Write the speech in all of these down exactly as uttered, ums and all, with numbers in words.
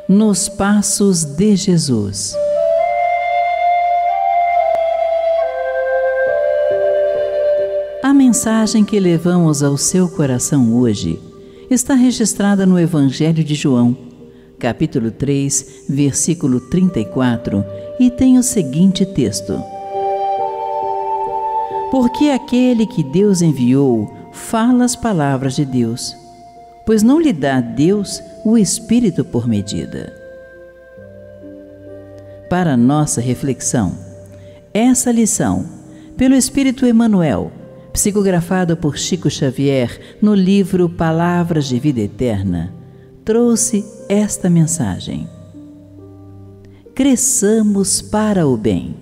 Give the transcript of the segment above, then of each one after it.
Nos passos de Jesus. A mensagem que levamos ao seu coração hoje está registrada no Evangelho de João, capítulo três, versículo trinta e quatro, e tem o seguinte texto: Porque aquele que Deus enviou fala as palavras de Deus, pois não lhe dá Deus o Espírito por medida. Para nossa reflexão, essa lição, pelo Espírito Emmanuel, psicografado por Chico Xavier no livro Palavras de Vida Eterna, trouxe esta mensagem: cresçamos para o bem.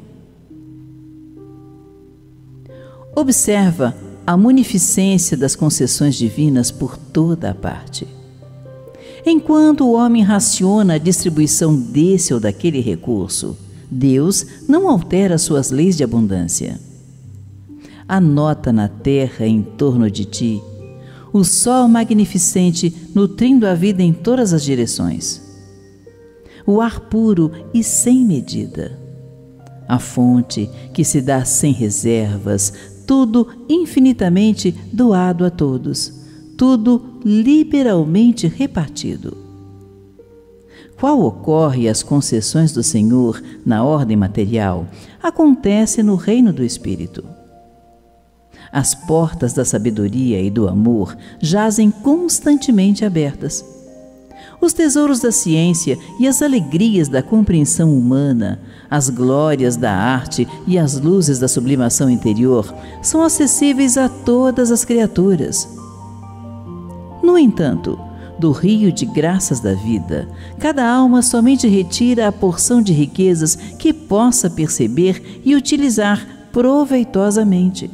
Observa a munificência das concessões divinas por toda a parte. Enquanto o homem raciona a distribuição desse ou daquele recurso, Deus não altera suas leis de abundância. Anota na terra em torno de ti o sol magnificente nutrindo a vida em todas as direções, o ar puro e sem medida, a fonte que se dá sem reservas, tudo infinitamente doado a todos, tudo liberalmente repartido. Qual ocorre as concessões do Senhor na ordem material, acontece no reino do Espírito. As portas da sabedoria e do amor jazem constantemente abertas. Os tesouros da ciência e as alegrias da compreensão humana, as glórias da arte e as luzes da sublimação interior são acessíveis a todas as criaturas. No entanto, do rio de graças da vida, cada alma somente retira a porção de riquezas que possa perceber e utilizar proveitosamente.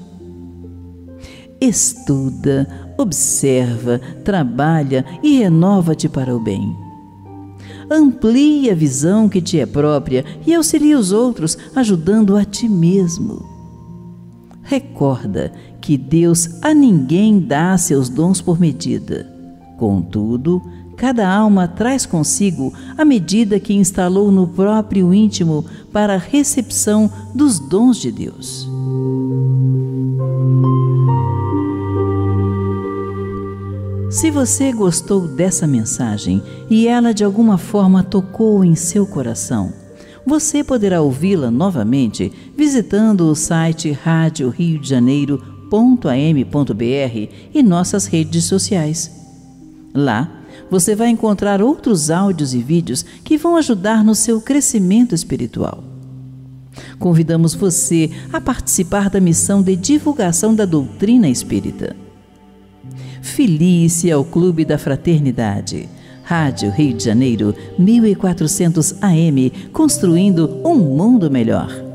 Estuda, observa, trabalha e renova-te para o bem. Amplia a visão que te é própria e auxilia os outros, ajudando a ti mesmo. Recorda que Deus a ninguém dá seus dons por medida. Contudo, cada alma traz consigo a medida que instalou no próprio íntimo para a recepção dos dons de Deus. Se você gostou dessa mensagem e ela de alguma forma tocou em seu coração, você poderá ouvi-la novamente visitando o site rádio rio de janeiro ponto a m ponto b r e nossas redes sociais. Lá, você vai encontrar outros áudios e vídeos que vão ajudar no seu crescimento espiritual. Convidamos você a participar da missão de divulgação da doutrina espírita. Filie-se ao Clube da Fraternidade. Rádio Rio de Janeiro, mil e quatrocentos A M, construindo um mundo melhor.